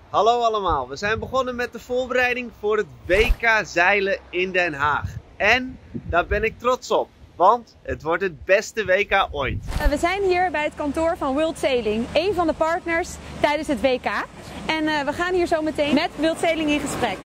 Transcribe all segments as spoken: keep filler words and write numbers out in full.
Hallo allemaal, we zijn begonnen met de voorbereiding voor het W K zeilen in Den Haag. En daar ben ik trots op, want het wordt het beste W K ooit. We zijn hier bij het kantoor van World Sailing, een van de partners tijdens het W K. En uh, we gaan hier zo meteen met World Sailing in gesprek.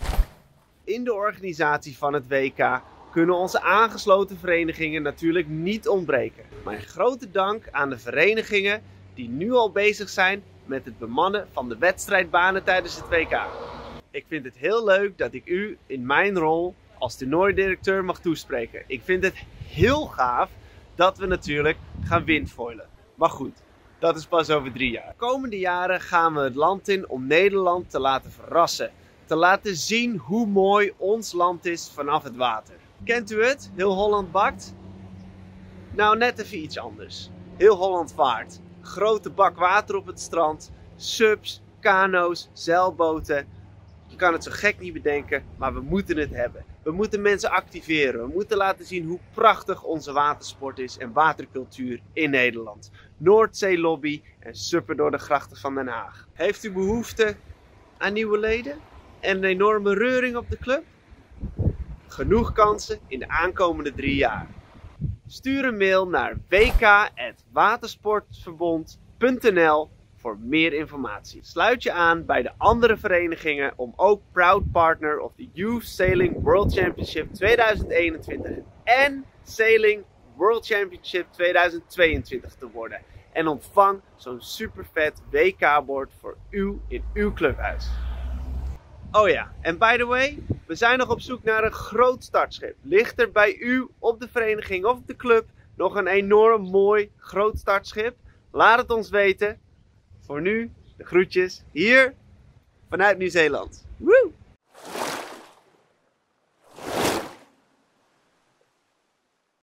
In de organisatie van het W K kunnen onze aangesloten verenigingen natuurlijk niet ontbreken. Mijn grote dank aan de verenigingen die nu al bezig zijn met het bemannen van de wedstrijdbanen tijdens het W K. Ik vind het heel leuk dat ik u in mijn rol als toernooidirecteur mag toespreken. Ik vind het heel gaaf dat we natuurlijk gaan windfoilen. Maar goed, dat is pas over drie jaar. De komende jaren gaan we het land in om Nederland te laten verrassen. Te laten zien hoe mooi ons land is vanaf het water. Kent u het? Heel Holland bakt? Nou, net even iets anders. Heel Holland vaart. Grote bak water op het strand. Subs, kano's, zeilboten. Je kan het zo gek niet bedenken, maar we moeten het hebben. We moeten mensen activeren. We moeten laten zien hoe prachtig onze watersport is en watercultuur in Nederland. Noordzeelobby en suppen door de grachten van Den Haag. Heeft u behoefte aan nieuwe leden en een enorme reuring op de club? Genoeg kansen in de aankomende drie jaar. Stuur een mail naar w k punt watersportverbond punt n l voor meer informatie. Sluit je aan bij de andere verenigingen om ook proud partner of de Youth Sailing World Championship tweeduizend eenentwintig en Sailing World Championship tweeduizend tweeëntwintig te worden. En ontvang zo'n super vet W K-bord voor u in uw clubhuis. Oh ja, en by the way, we zijn nog op zoek naar een groot startschip. Ligt er bij u op de vereniging of op de club nog een enorm mooi groot startschip? Laat het ons weten. Voor nu, de groetjes hier vanuit Nieuw-Zeeland. Woe!